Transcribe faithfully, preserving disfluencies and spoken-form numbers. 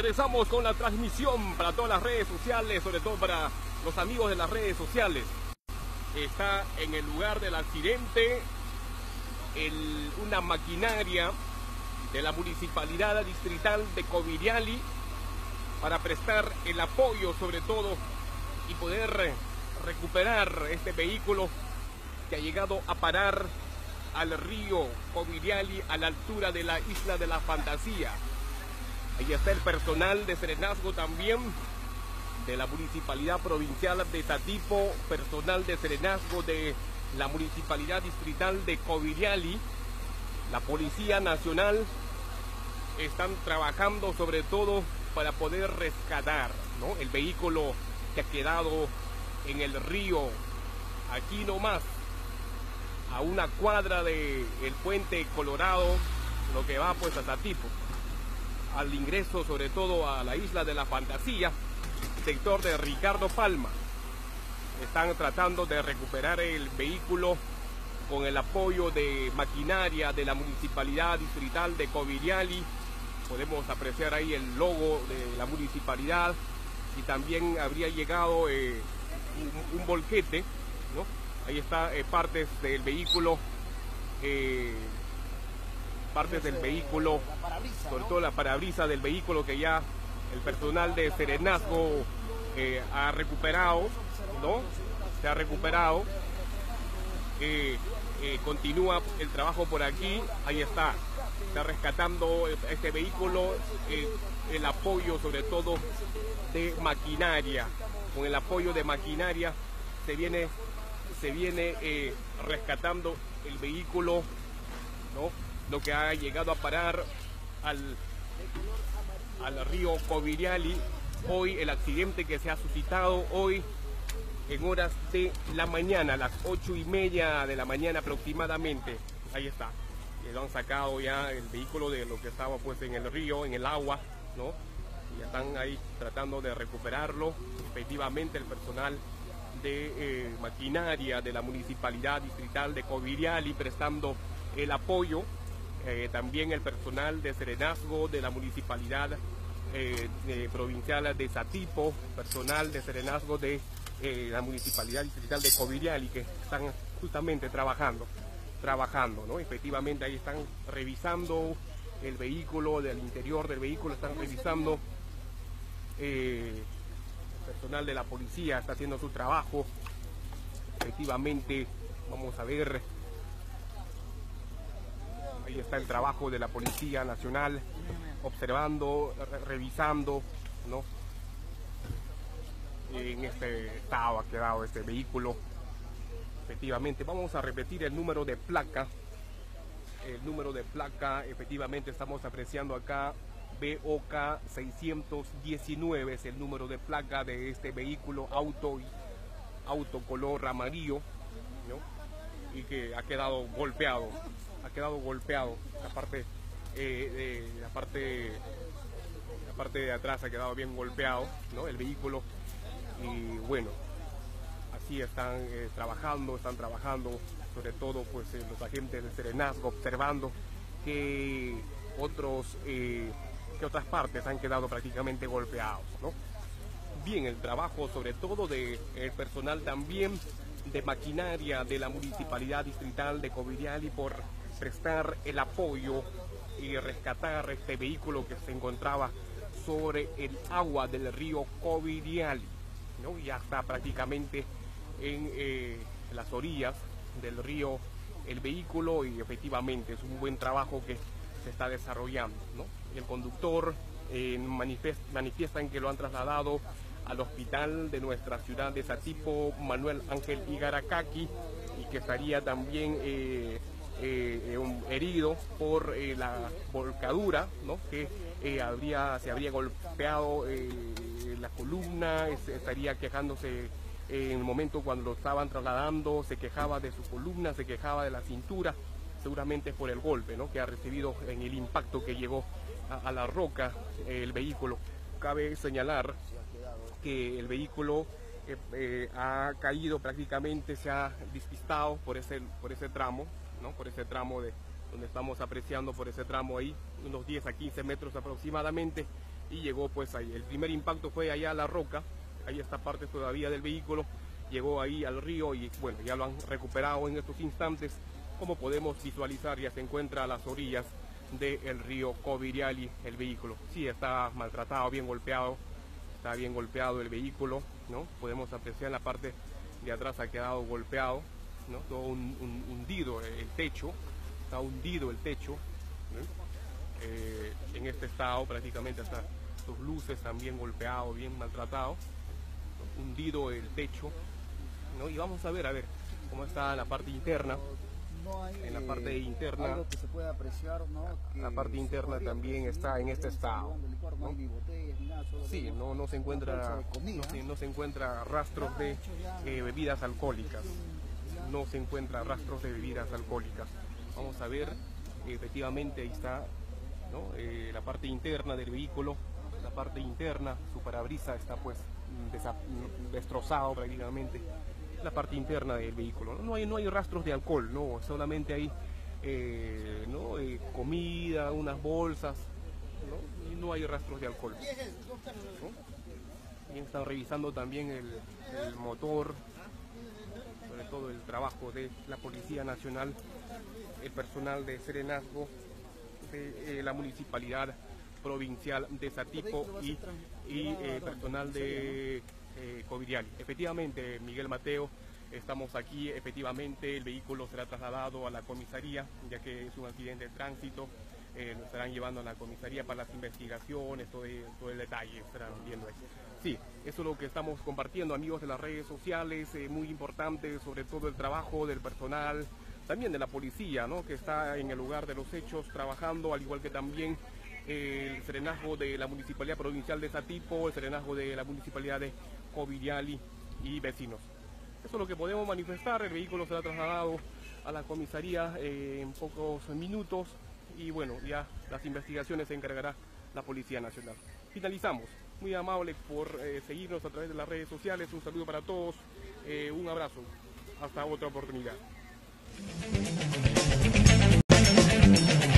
regresamos con la transmisión para todas las redes sociales, sobre todo para los amigos de las redes sociales. Está en el lugar del accidente el, una maquinaria de la Municipalidad Distrital de Coviriali para prestar el apoyo sobre todo y poder recuperar este vehículo que ha llegado a parar al río Coviriali a la altura de la Isla de la Fantasía. Ahí está el personal de serenazgo también de la Municipalidad Provincial de Satipo, personal de serenazgo de la Municipalidad Distrital de Coviriali, la Policía Nacional. Están trabajando sobre todo para poder rescatar, ¿no?, el vehículo que ha quedado en el río, aquí nomás, a una cuadra del puente Colorado, lo que va pues a Satipo, al ingreso sobre todo a la Isla de la Fantasía, sector de Ricardo Palma. Están tratando de recuperar el vehículo con el apoyo de maquinaria de la Municipalidad Distrital de Coviriali. Podemos apreciar ahí el logo de la municipalidad y también habría llegado eh, un, un volquete, ¿no? Ahí está eh, partes del vehículo, eh, partes del vehículo, sobre todo la parabrisa del vehículo que ya el personal de serenazgo eh, ha recuperado, ¿no? Se ha recuperado. Eh, eh, continúa el trabajo por aquí. Ahí está. Está rescatando este vehículo, eh, el apoyo sobre todo de maquinaria. Con el apoyo de maquinaria se viene, se viene eh, rescatando el vehículo, ¿no?, lo que ha llegado a parar al, al río Coviriali. Hoy el accidente que se ha suscitado hoy en horas de la mañana, a las ocho y media de la mañana aproximadamente. Ahí está. Y lo han sacado ya el vehículo de lo que estaba pues en el río, en el agua, ¿no? Y están ahí tratando de recuperarlo. Efectivamente el personal de eh, maquinaria de la Municipalidad Distrital de Coviriali prestando el apoyo. Eh, también el personal de serenazgo de la Municipalidad eh, de Provincial de Satipo, personal de serenazgo de eh, la Municipalidad Distrital de Coviriali, que están justamente trabajando. trabajando, ¿no? Efectivamente ahí están revisando el vehículo, del interior del vehículo están revisando, eh, el personal de la policía está haciendo su trabajo. Efectivamente, vamos a ver, ahí está el trabajo de la Policía Nacional, observando, re revisando, ¿no? En este estado ha quedado este vehículo. Efectivamente, vamos a repetir el número de placa. El número de placa, efectivamente, estamos apreciando acá, B O K seiscientos diecinueve es el número de placa de este vehículo auto, auto color amarillo, ¿no?, y que ha quedado golpeado, ha quedado golpeado. La parte, eh, de, la parte, la parte de atrás ha quedado bien golpeado, ¿no?, el vehículo. Y bueno, así están eh, trabajando, están trabajando, sobre todo pues eh, los agentes de serenazgo, observando que otros, eh, que otras partes han quedado prácticamente golpeados, ¿no? Bien, el trabajo sobre todo del de personal también de maquinaria de la Municipalidad Distrital de Coviriali por prestar el apoyo y rescatar este vehículo que se encontraba sobre el agua del río Coviriali, ¿no? Ya está prácticamente en eh, las orillas del río el vehículo y efectivamente es un buen trabajo que se está desarrollando, ¿no? El conductor eh, manifiest manifiestan que lo han trasladado al hospital de nuestra ciudad de Satipo, Manuel Ángel Igaracaki, y que estaría también eh, eh, un herido por eh, la volcadura, ¿no?, que eh, habría, se habría golpeado eh, la columna, estaría quejándose en el momento cuando lo estaban trasladando, se quejaba de su columna, se quejaba de la cintura, seguramente por el golpe, ¿no?, que ha recibido en el impacto que llegó a, a la roca eh, el vehículo. Cabe señalar que el vehículo eh, eh, ha caído prácticamente, se ha despistado por ese, por ese tramo, ¿no?, por ese tramo de donde estamos apreciando, por ese tramo ahí, unos diez a quince metros aproximadamente, y llegó pues ahí. El primer impacto fue allá a La Roca, ahí está parte todavía del vehículo, llegó ahí al río y bueno, ya lo han recuperado en estos instantes. Como podemos visualizar, ya se encuentra a las orillas del río Coviriali el vehículo. Sí, está maltratado, bien golpeado, está bien golpeado el vehículo, ¿no? Podemos apreciar en la parte de atrás ha quedado golpeado, ¿no? Todo un, un, hundido el techo, está hundido el techo, ¿no? eh, en este estado prácticamente hasta sus luces también golpeado, bien maltratado, ¿no? Hundido el techo, ¿no? Y vamos a ver, a ver cómo está la parte interna. No hay, en la parte interna, algo que se puede apreciar, ¿no? Que la parte interna también está en este estado, no hay ni botellas ni nada, solo sí, no, no se encuentra no se, no se encuentra rastros de eh, bebidas alcohólicas, no se encuentra rastros de bebidas alcohólicas. Vamos a ver, efectivamente ahí está, ¿no? eh, la parte interna del vehículo, la parte interna, su parabrisas está pues destrozado prácticamente. La parte interna del vehículo, no hay, no hay rastros de alcohol, no, solamente hay eh, ¿no? eh, comida, unas bolsas, ¿no? Y no hay rastros de alcohol, ¿no? Y están revisando también el, el motor, sobre todo el trabajo de la Policía Nacional, el personal de serenazgo de eh, la Municipalidad Provincial de Satipo y, y eh, personal de Eh, Coviriali. Efectivamente, Miguel Mateo, estamos aquí, efectivamente el vehículo será trasladado a la comisaría, ya que es un accidente de tránsito, eh, lo estarán llevando a la comisaría para las investigaciones, todo, todo el detalle estarán viendo ahí. Sí, eso es lo que estamos compartiendo, amigos de las redes sociales, eh, muy importante, sobre todo el trabajo del personal, también de la policía, ¿no? Que está en el lugar de los hechos trabajando, al igual que también el serenazgo de la Municipalidad Provincial de Satipo, el serenazgo de la Municipalidad de Coviriali y vecinos. Eso es lo que podemos manifestar. El vehículo será trasladado a la comisaría eh, en pocos minutos y bueno, ya las investigaciones se encargará la Policía Nacional. Finalizamos. Muy amable por eh, seguirnos a través de las redes sociales. Un saludo para todos. Eh, un abrazo. Hasta otra oportunidad.